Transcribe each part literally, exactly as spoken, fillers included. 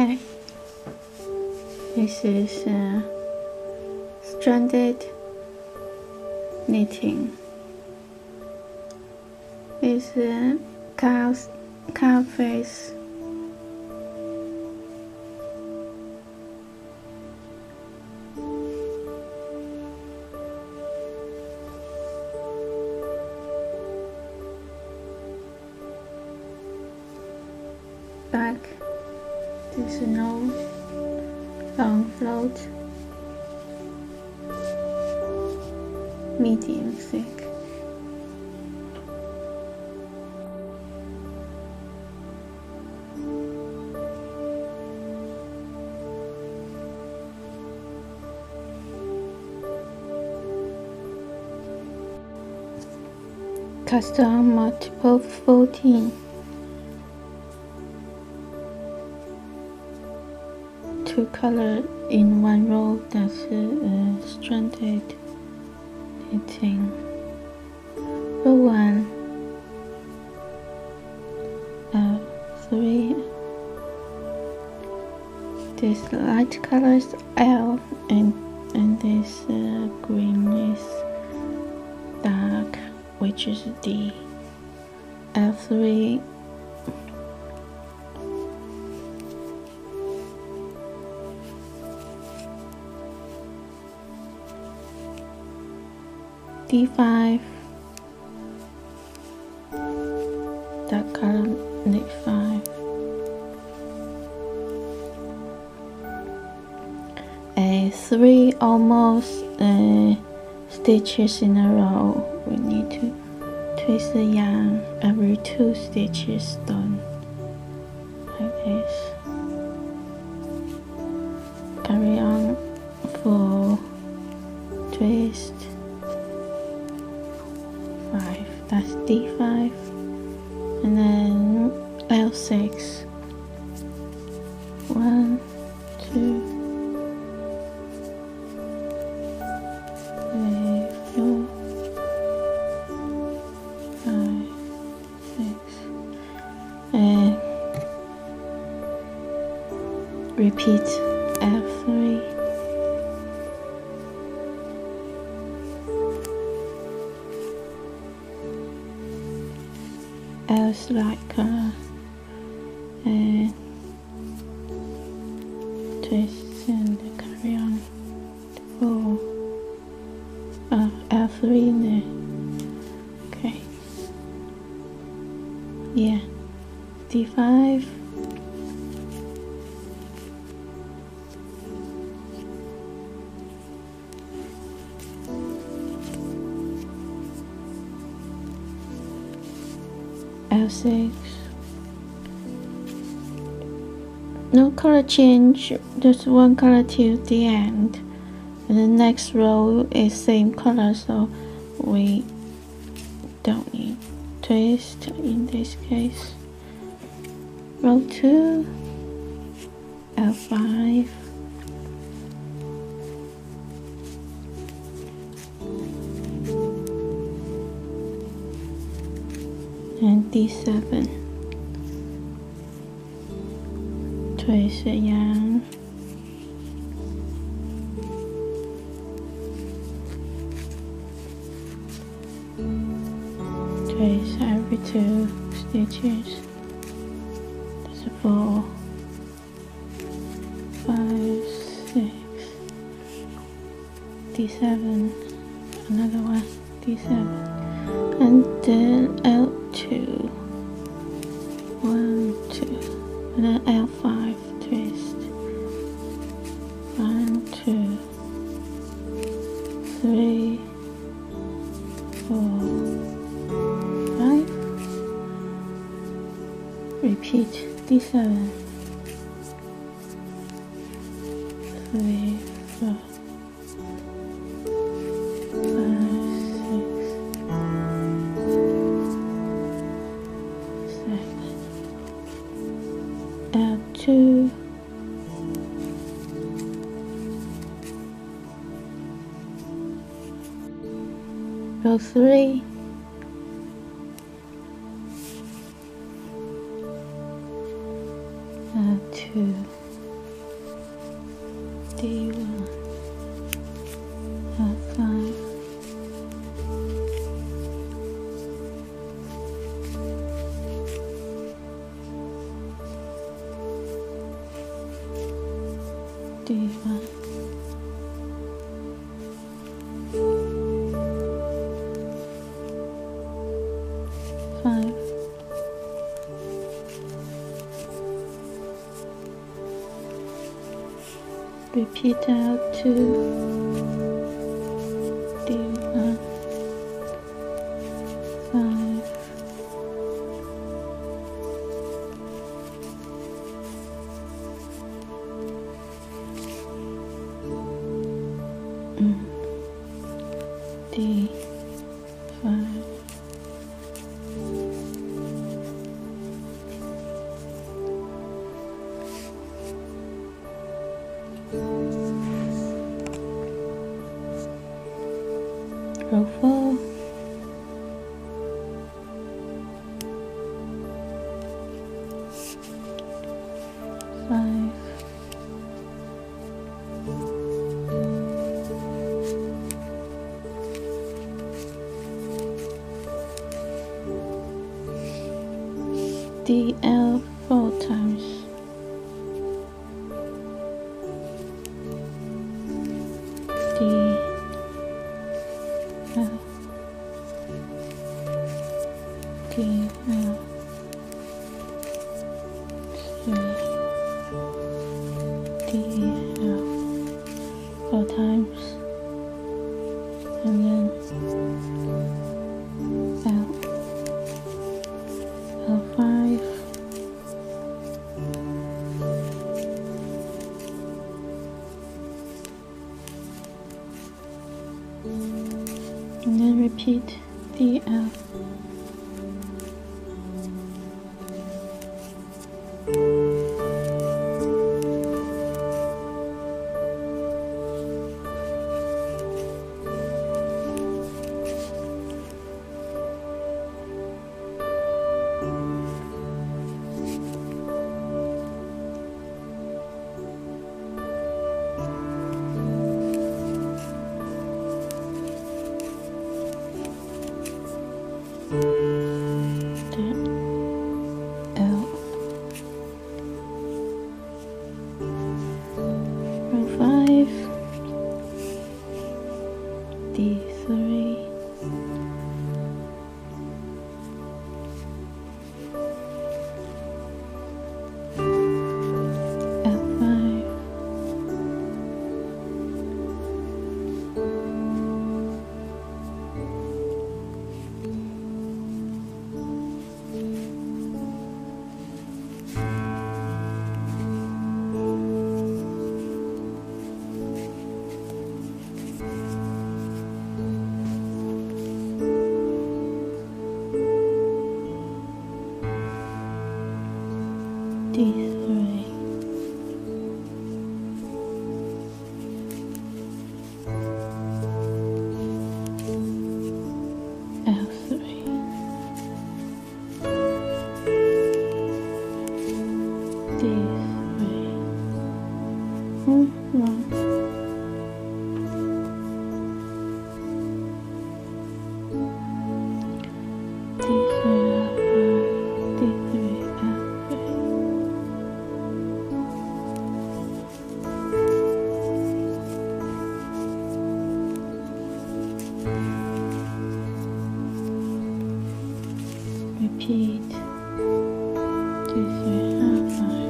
Okay, this is uh, stranded knitting. This uh, cow's cow face. Back. There's a no long float, medium thick. Custom multiple fourteen. Two color in one row. That's a, a stranded knitting. Row one, uh, three. This light color is L, and and this uh, green is dark, which is D. L three. D five, dark color knit five, a three almost uh, stitches in a row. We need to twist the yarn every two stitches done like this. Carry on for twist. Five. That's D five, and then L six. One, two, three, four, five, six, and repeat L three. Else like uh, uh, twist and carry on for uh, L three in there. Okay, yeah, D five, L six. No color change, just one color till the end, and the next row is same color, so we don't need twist in this case. Row two, L five, and D seven. Twist the yarn. Twist every two stitches. That's four, five, six, D seven, another one, D seven, and then L two, one, two, and then L five, twist, one, two, three, four, five, repeat D seven, three, four, L two, row three, L two, D one, five, repeat out two, D one, five, mm. D five, row four, five, D L four times, D L, D L, three, D L four times, and then L, L five, and then repeat D L. L, row five, D three, F five, D three, L three, D three, hmm, wrong, D three, L five, D three, L three, repeat D three, L five,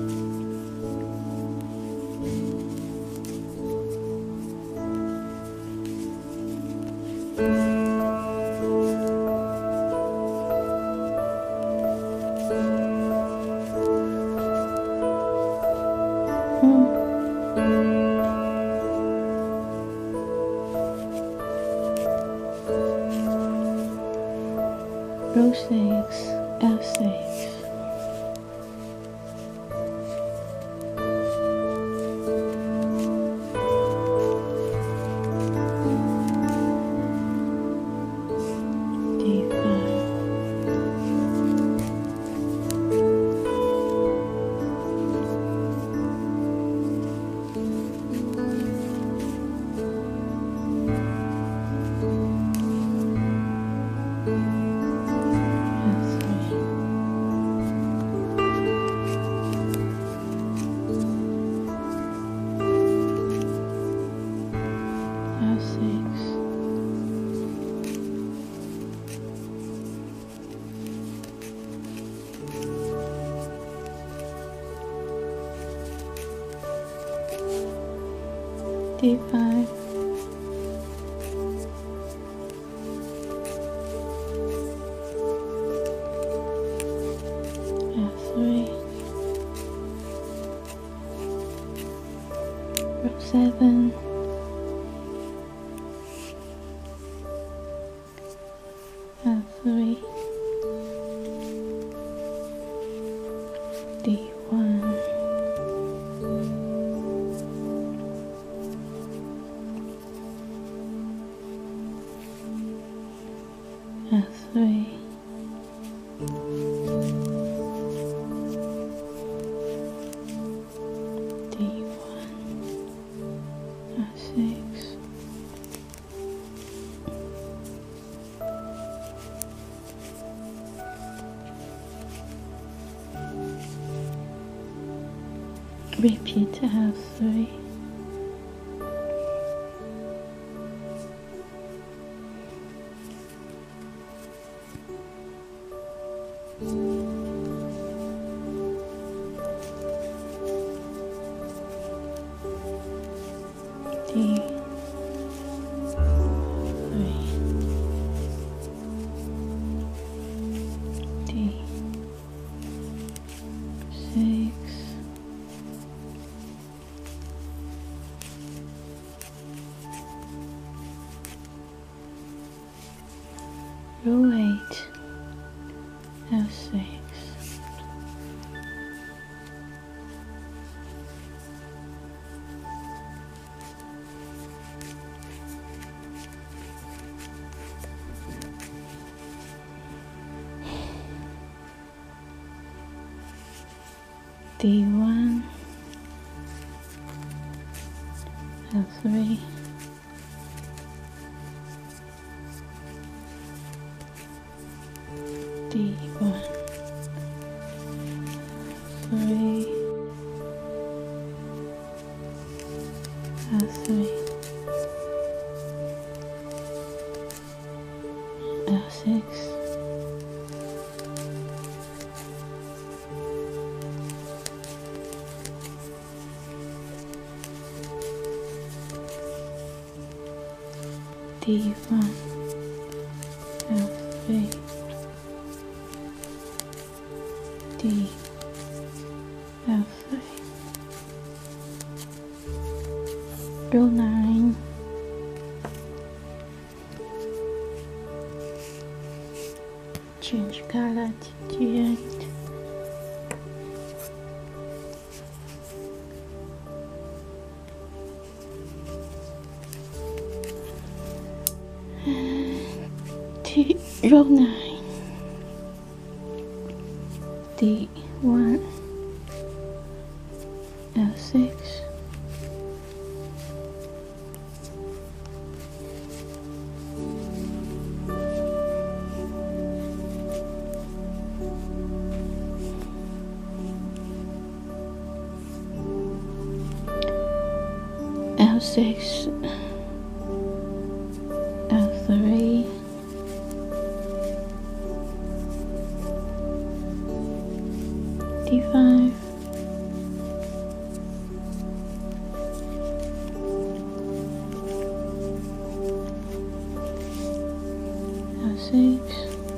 hmm. Row six, F six, D five, F three, rook seven, F three, D one, F three, D one, F six, repeat F three, D three, D six, row eight, F six, D one, F three, D one, three, F three, F six, D one, F three, D, F three, row nine, change color to G eight, T, row nine, D one, F six, F six, F three, D five, F six,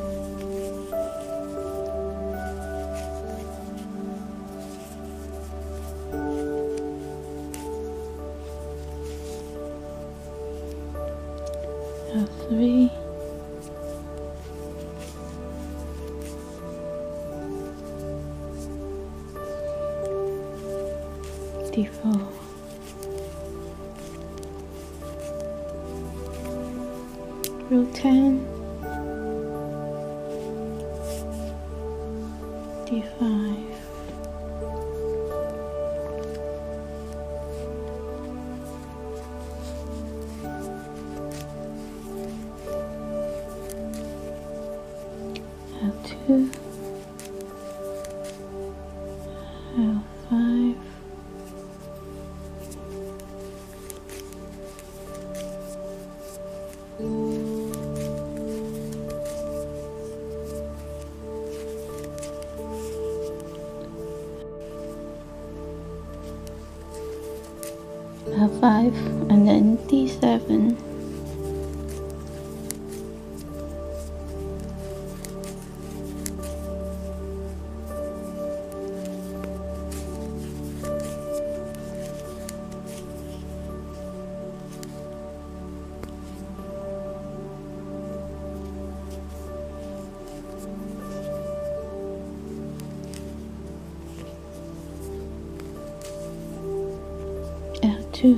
F three, D four, row ten, D five, F two, F five, five, and then D seven. L two.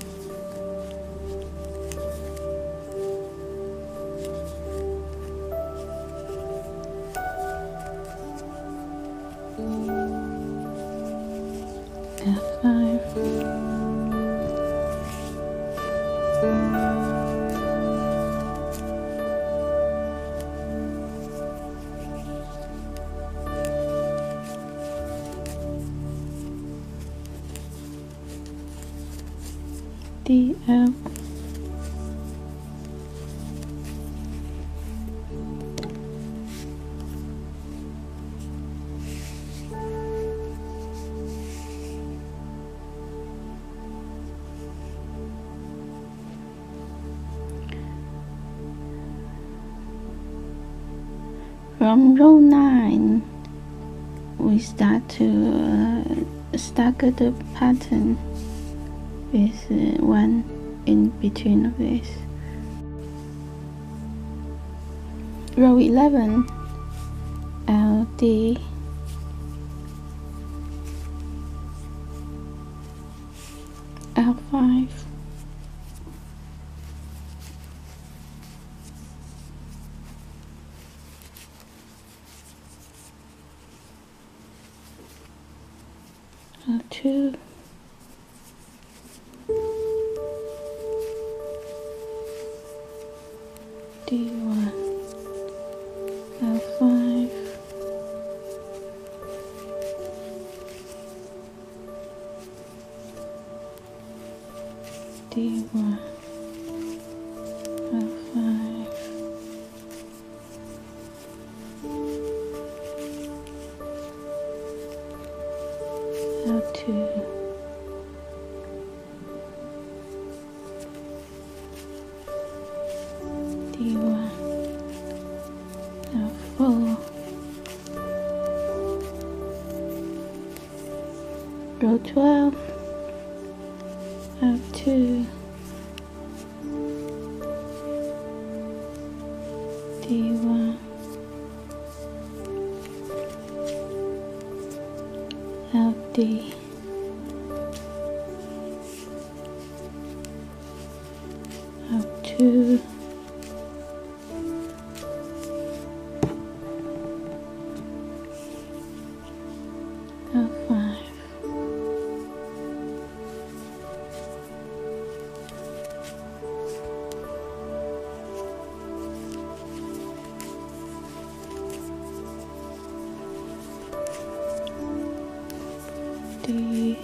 F five. D L. From row nine, we start to uh, stagger the pattern with uh, one in between of this. Row eleven, L D, L five, L two, D one, L five, D one, L five, L two, D one, L four, row twelve, L two, D one, L D, L two, L five, D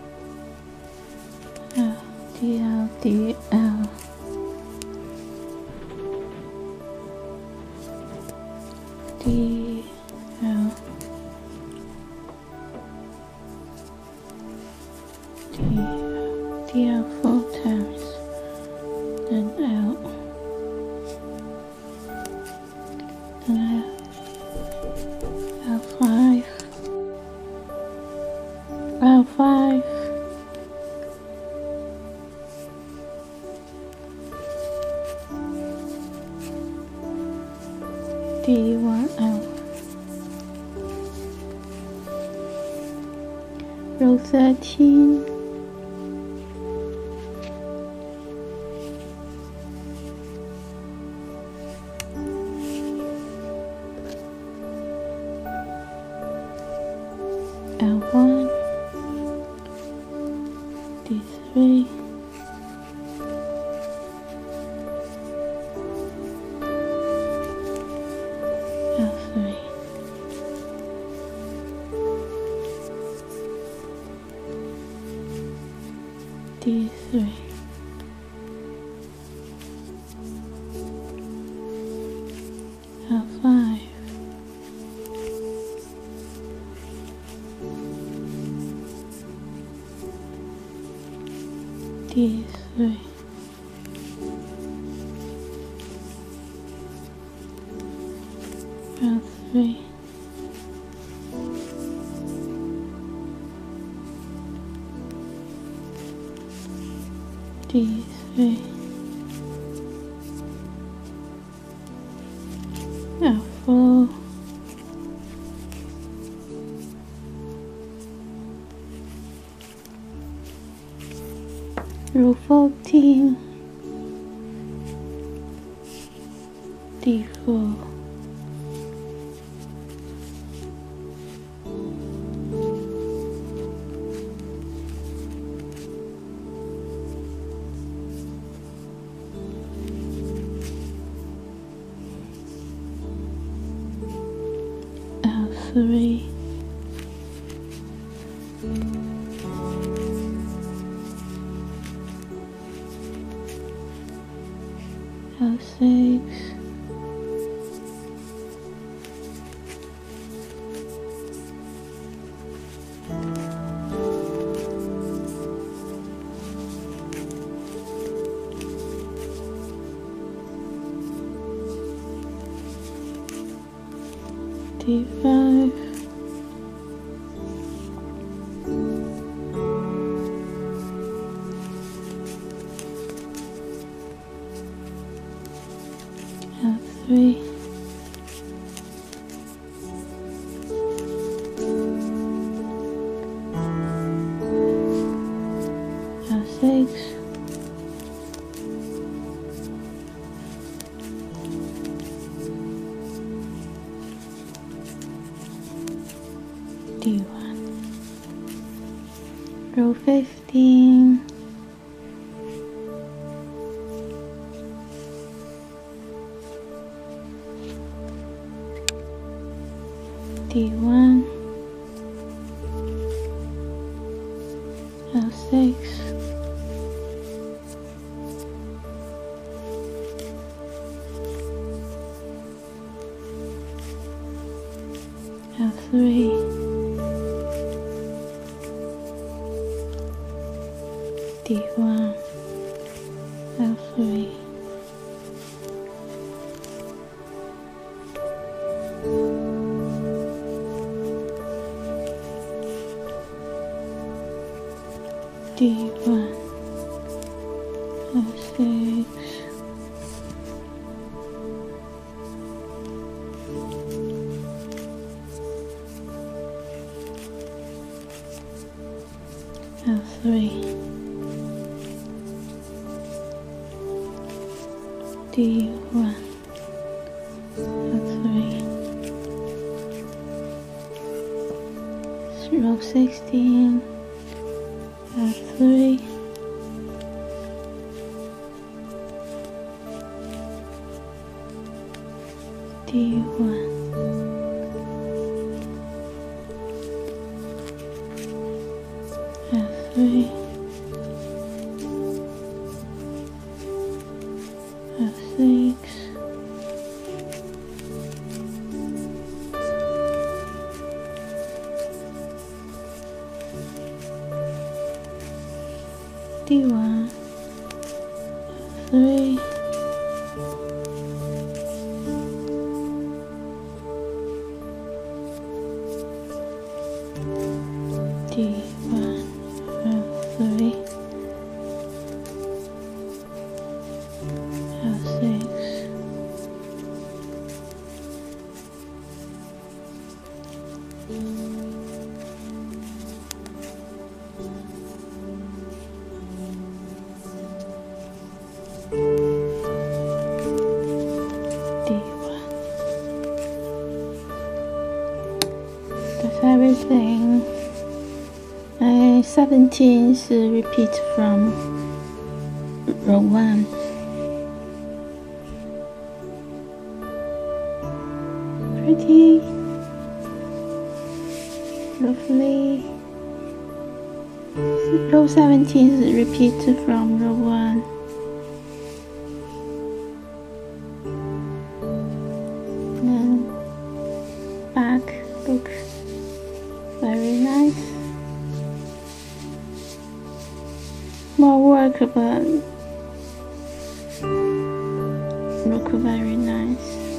L D L D L, D L D L, D L four times, then L, then L, L five, L five, D one L, row thirteen, L one, D three, L three, D three, L five, D three, L three, D three, F four, row fourteen, D four, L three, L six, D five, L three, L six, D one, row fifteen, D one, L six, L three, D one, L three, D one, L six, L three, D one, L three, row sixteen, L three, D one, L three, L six, D one, L three, D one, L three, L six, D one. That's everything. Uh, seventeenth repeat from row one. Pretty, lovely. Row seventeen repeat from row one. And back looks very nice. More work look but look very nice.